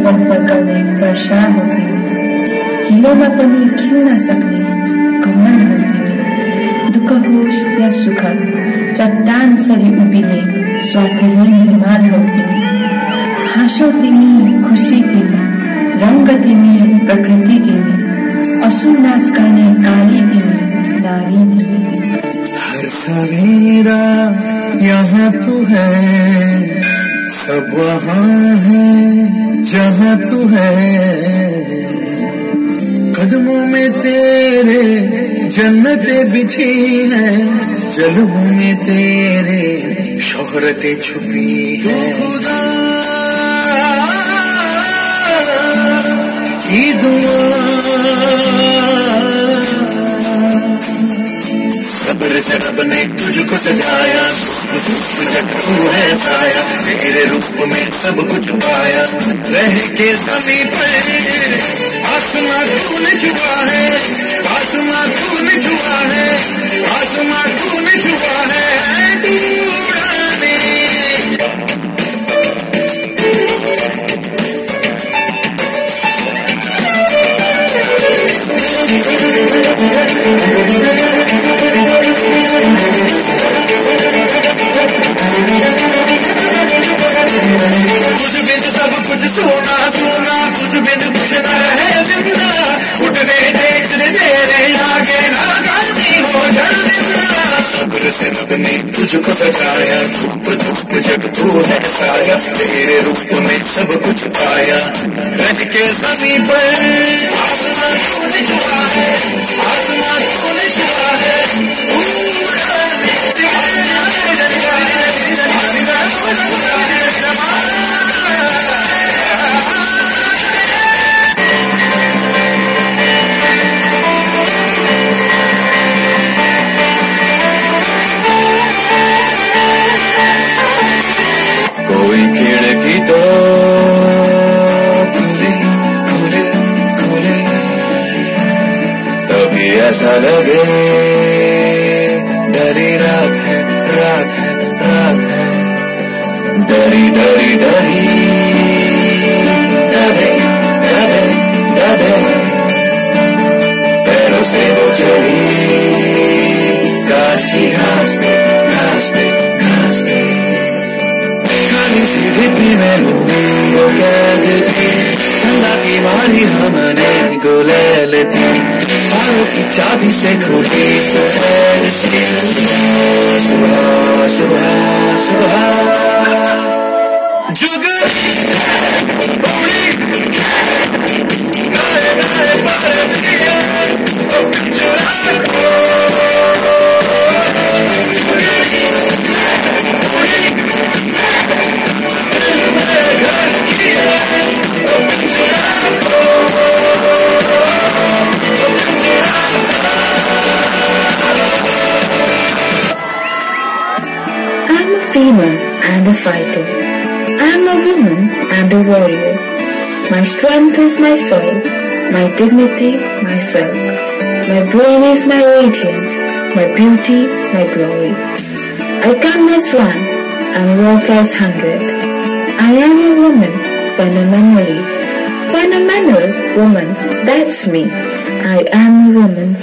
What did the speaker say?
बन गर्ने वर्षा हो तिमी, हिलोमा पनि खिल्न सक्ने कमल हो तिमी। दुःख होस् या सुख चट्टान सरी उभिने स्वार्थहीन हिमाल हो तिमी। हाँसो तिमी, खुसी तिमी, रंग तिमी, प्रकृति तिमी, असुर नाश गर्ने काली तिमी, नारी तिमी। हर सवेरा यहाँ तू है, सब वहाँ है जहाँ तू है। कदमों में तेरे जन्नतें बिछी है, जलमों में तेरे शोहरतें छुपी है। खुदा की दुआ सब्र से रब ने तुझको सजाया, जब तू है साया, तेरे रूप में सब कुछ पाया। रह के ज़मीं पर आसमां तूने छुआ है, आसमां तूने छुआ है, आसमां तूने छुआ है। तू उड़ाने कुछ बिन सब कुछ सोना सोना, कुछ बिन कुछ न रहे जिंदा। उठने देखने तेरे आगे ना गाती हो शर्मिंदा। सब्र से रब ने तुझको सजाया, धूप धूप जब तू है साया, तेरे रूप में सब कुछ पाया। रख के ज़मीं पर आसमां तूने छुआ है, आसमां तूने छुआ है। कोई खिड़की तो खुले खुले खुले, तभी ऐसा लगे डरी रात है, रात है, रात है। डरी डरी डरी दबे दबे दबे, पैरों से वो चली कांच की घास पे, घास पे, घास पे। खाली सी डिब्बी में हुई वो कैद थी, चंदा की मारी हमने को ले लेती। पारों की चाबी से खुली सफेद सी सुबह सुबह सुबह जुग Female and a fighter. I am a woman and a warrior. My strength is my soul, my dignity my self. My brain is my radiance, my beauty my glory. I come as one and walk as 100. I am a woman phenomenally. Phenomenal woman, that's me. I am a woman.